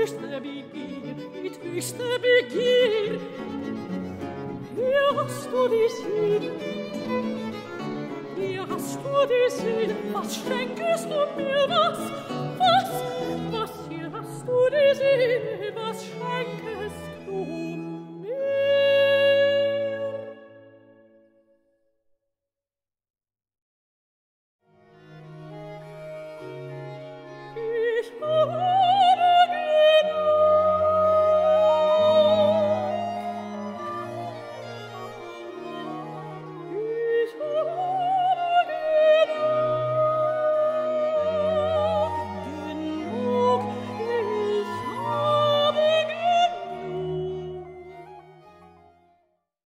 höchste Begier. Hier hast du die Sinn, was schenkest du mir, was, hier hast du die Sinn.